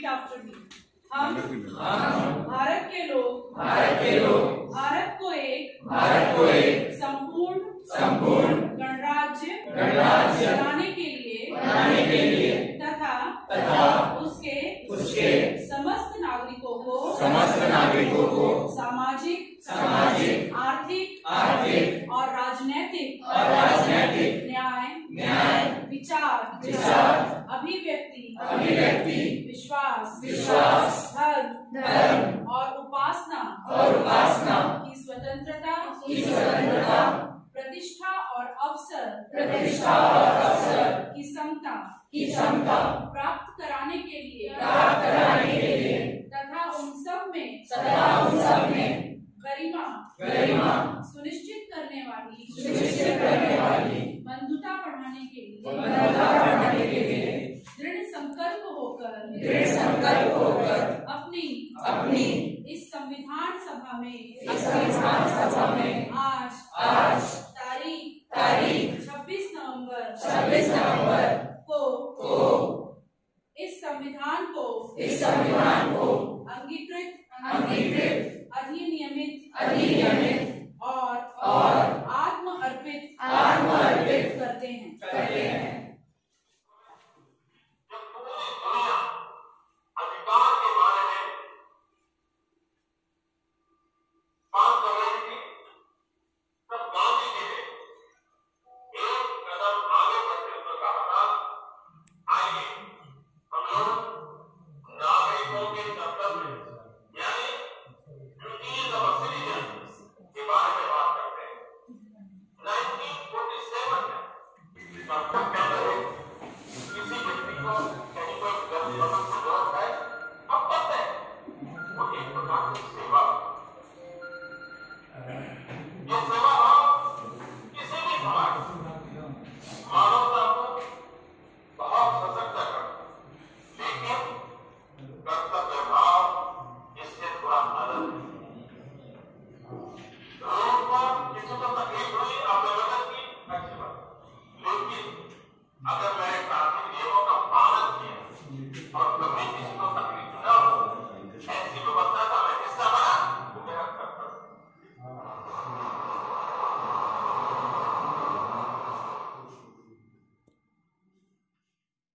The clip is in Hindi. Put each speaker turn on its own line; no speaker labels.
Repeat after me. हम भारत के लोग भारत को एक संपूर्ण गणराज्य बनाने के लिए तथा उसके समस्त नागरिकों को सामाजिक आर्थिक और राजनैतिक न्याय विचार अभिव्यक्ति विश्वास धर्म और उपासना की स्वतंत्रता प्रतिष्ठा और अवसर की समता प्राप्त कराने के लिए तथा उन सब में गरिमा सुनिश्चित करने वाली बंधुता बढ़ाने के लिए दृढ़ संकल्प होकर अपनी इस संविधान सभा में आज तारीख 26 नवंबर को इस संविधान को अंगीकृत अधिनियमित